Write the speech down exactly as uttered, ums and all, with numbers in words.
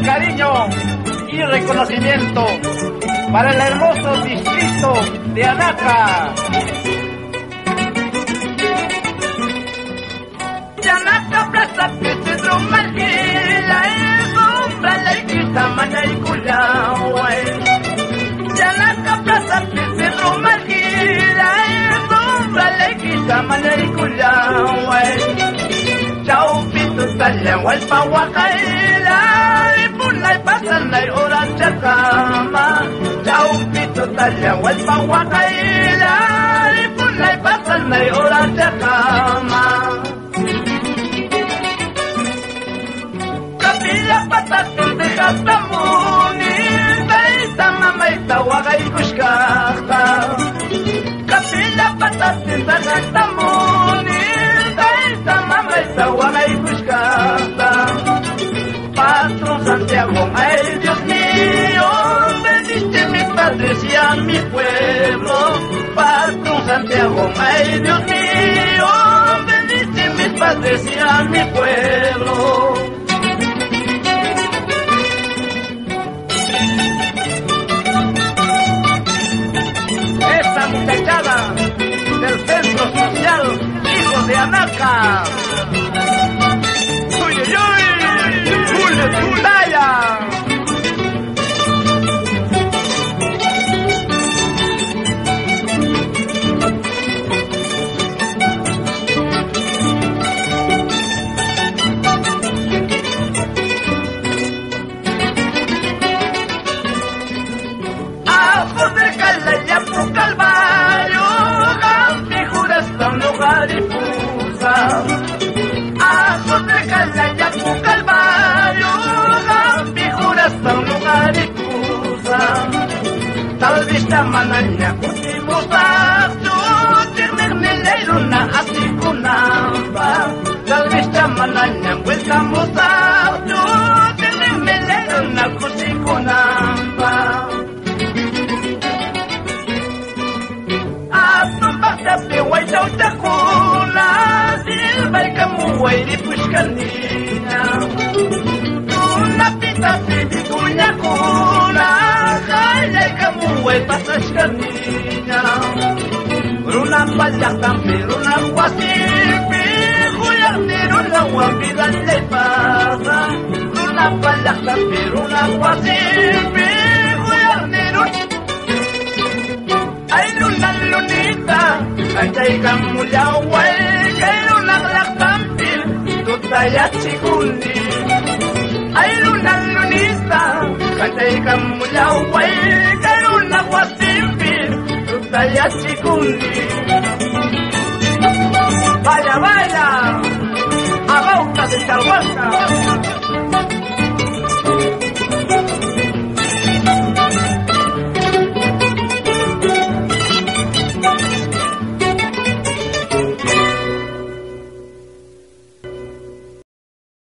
cariño y reconocimiento para el hermoso distrito de Anaca. Anaca plaza Pedro Marquila es sombra la quita mana y culahuay. Anaca plaza Pedro Marquila es sombra la quita mana y culahuay. Chau pito talya wal pawakaila ipunay pasanay oran chakama. Chau pito talya wal pawakaila ipunay pasanay oran chakama. Kapila patatin de kastamuni taita mamaita wagay kushkakta. Kapila patatin de kastamuni taita mamaita wagay kushkakta. Patrón Santiago, ay Dios mío, bendice mis padres y a mi pueblo. Patrón Santiago, ay Dios mío, bendice mis padres y a mi pueblo. Esta muchachada del Centro Social Hijos de Anaca. ¡Uy, uy, uy! ¡Julio Tulaya! Calvario, figuras tan lugar y fusa. Ajos de Calaya, Calvario, figuras tan lugar y fusa. Tal vez la manaña últimos actos, tirne leiruna así kunamba. Tal vez la manaña vueltamos actos, tirne leiruna así kunamba. Tapi wai tau takuna silbai kamu wai di puskanina. Tuna pita pibi kunya kuna kaya kamu wai pasaskanina. Runa pajak tampi runa wasipi kuyak ni runa wabilan lepasa. Runa pajak tampi runa wasipi kuyak ni runa. Ay luna lunita, kacay kamu laway, kayo naglaktampil, tutaya chikundi. Ay luna lunita, kacay kamu laway, kayo nakwasimpil, tutaya chikundi. Vaya, vaya, a Bauta de Chahuasca.